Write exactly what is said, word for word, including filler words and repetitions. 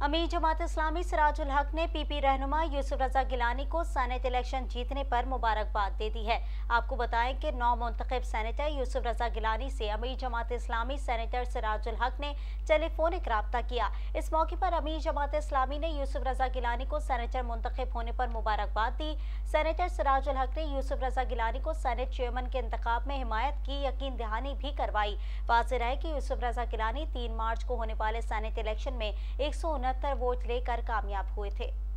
अमीर जमात इस्लामी सिराजुल हक ने पीपी रहनुमा यूसुफ रजा गिलानी को सेनेट इलेक्शन जीतने पर मुबारकबाद दे दी है। आपको बताएं कि नौ मुंतखब सेनेटर यूसुफ रजा गिलानी से अमीर जमात इस्लामी सेनेटर सिराजुल हक ने टेलीफोनिक रब्ता किया। इस मौके पर अमीर जमात इस्लामी ने यूसुफ रजा गिलानी को सेनेटर मुंतखब होने पर मुबारकबाद दी। सेनेटर सिराजुल हक ने यूसुफ रजा गिलानी को सेनेट चेयरमैन के इंतखाब में हिमायत की यकीन दहानी भी करवाई। वाज़ेह रहे कि यूसुफ रजा गिलानी तीन मार्च को होने वाले सेनेट इलेक्शन में एक सौ उनहत्तर वोट लेकर कामयाब हुए थे।